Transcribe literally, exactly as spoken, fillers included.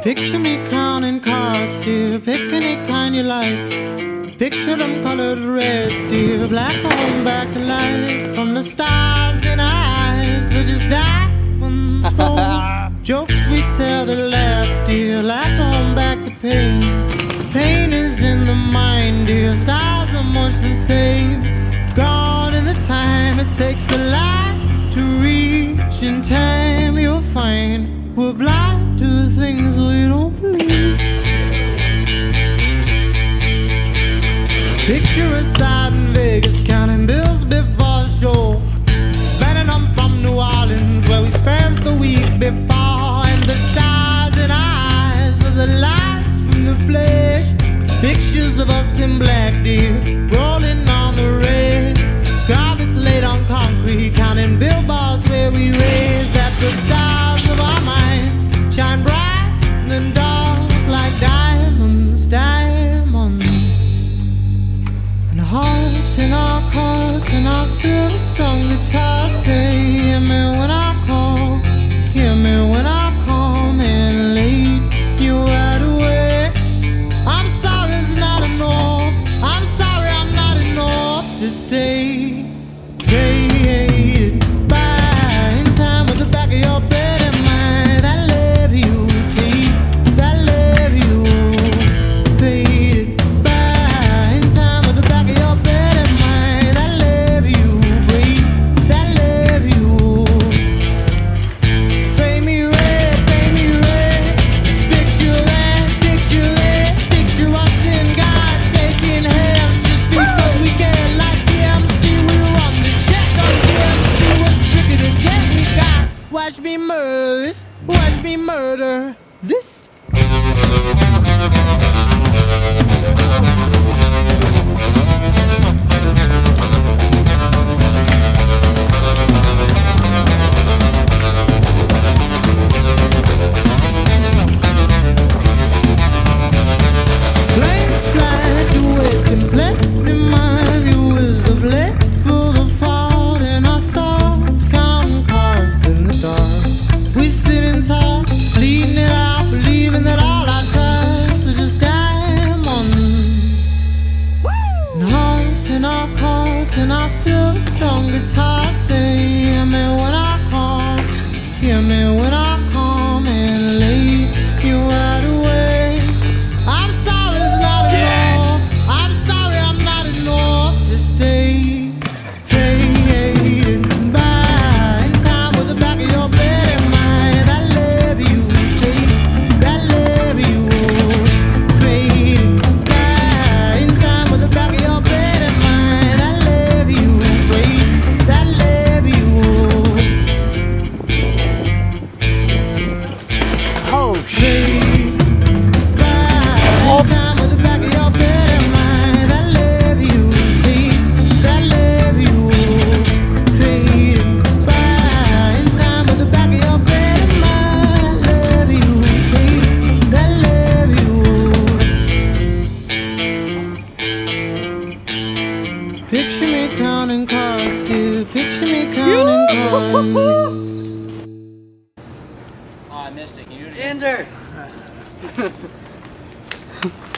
Picture me counting cards, dear, pick any kind you like. Picture them colored red, dear, black on back to life. From the stars in our eyes, they're just diamonds born. Jokes we tell to laugh, dear, laugh on back the pain. Pain is in the mind, dear, stars are much the same. Gone in the time it takes the light to reach. In time you'll find we're blind to the things we don't believe. Picture us out in Vegas, counting bills before the show, spending them from New Orleans, where we spent the week before. And the stars in our eyes are the lights from the flesh. Pictures of us in black, dear, rolling on the red. Carpets laid on concrete, counting billboards where we raise. That the stars of our minds shine bright and then dark like diamonds, diamonds. And hearts in our cards and our silver strung guitars say, hear me when I call, hear me when I come in late, you're right away. I'm sorry it's not enough, I'm sorry I'm not enough to stay. Faded by in time with the back of your bed in mind. That love you take, that love you. Faded by in time with the back of your bed in mind. That love you break, that love you. Paint me red, paint me red. Picture that, picture that. Picture us in God shaking hands just because we can. Like the M C, we run the shack on the M C. What's tricky to get? We got watch me murder this, watch me murder this. Planes fly to west and blend in my view is the blend for the fault in our stars, counting cards in the dark. We sit and talk, bleeding it out, believing that all our tries are just diamonds. And hearts in our cards and our silver strung guitars say, hear me when I call, hear me when I come in late, you're right away. I'm sorry it's not enough, I'm sorry I'm not enough to stay. Faded by in time with the back of your bed in mind. That love you take, that love you. Faded by in time with the back of your bed in mind. That love you break, that love you. Oh shit. Faded by in time with the back of your bed in mind. That love you take, that love you. Faded by in time with the back of your bed in mind. Love you take, that love you. Picture me counting cards, dear. Picture me counting cards. Oh, I missed it. Can you do it again? Ender!